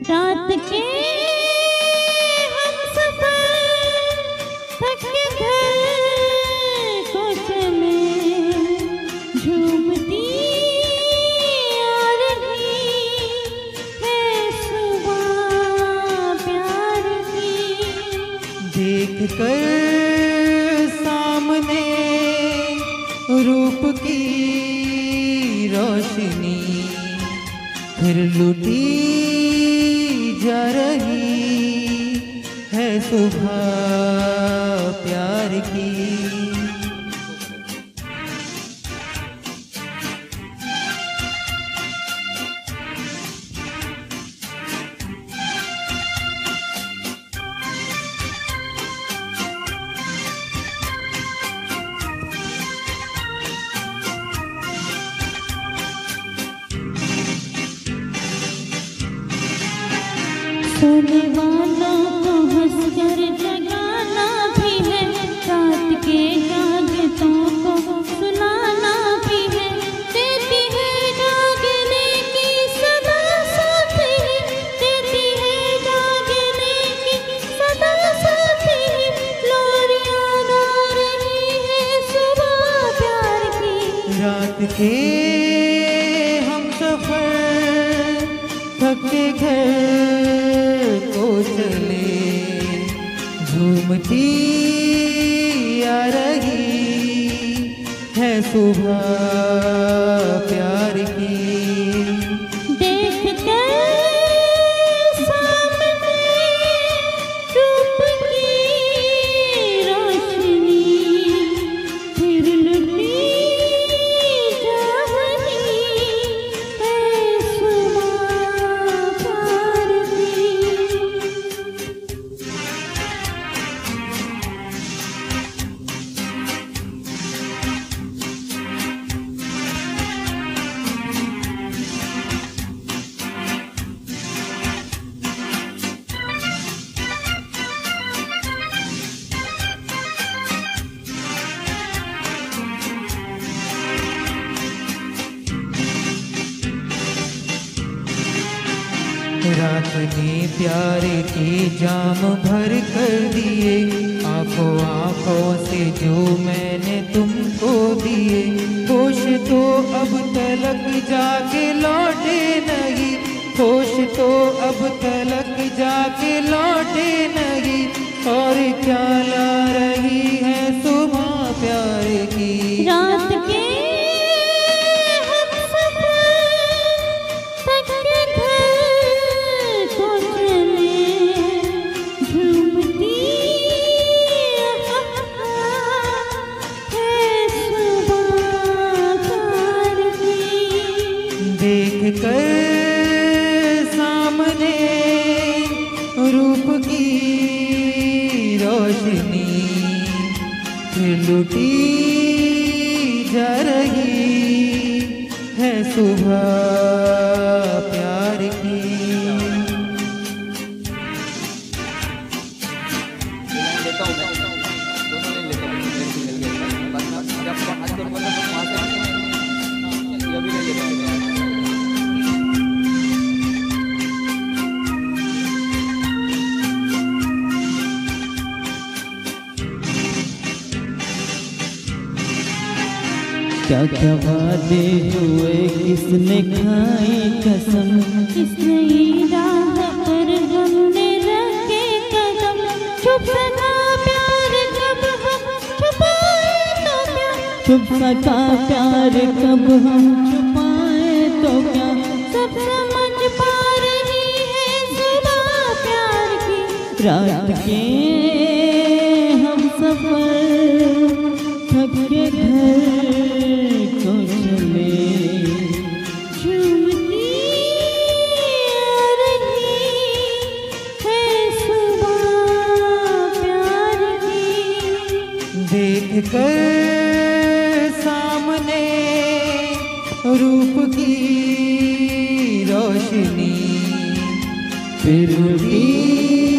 रात के हम सफर थक के घर को चले, झूमती आ रही है सुबह प्यार की। देख कर सामने रूप की रोशनी फिर लुटी जा रही है सुबह प्यार की। सोने वालों को हंसकर जगाना भी है, रात के जागतों को सुनाना भी है। देती है जागने की सदा साथ है, देती है जागने की सदा साथ है। लोरियां गा रही है सुबह प्यार की। रात के हम सफर थक के घर को चले, झूमती आ रही है सुबह प्यार की। देख कर सामने रूप की रोशनी फिर लुटी जा रही है सुबह प्यार की। रात ने प्यार के जाम भर कर दिए, आंखों आंखों से जो मैंने तुमको दिए। होश तो अब तलक जाके लौटे नहीं, होश तो अब तलक जाके लौटे नहीं। और क्या ला रही है सुबह प्यार की। रात के हम सफर थक के घर को चले, झूमती है सुबह प्यार की। देख कर सामने रूप की रोशनी फिर लुटी जा रही है सुबह प्यार की। क्या क्या वादे हुए, किसने खाई कसम, किसने राह पर हमने रखे कदम। छुप सका प्यार कब हम छुपाए तो क्या, छुप सका प्यार कब हम छुपाए तो क्या। सब समझ पा रही है सुबह प्यार की। रात के हम सफर थक के घर को चले, झूमती आ रही है सुबह प्यार की। देख कर सामने रूप की रोशनी फिर लुटी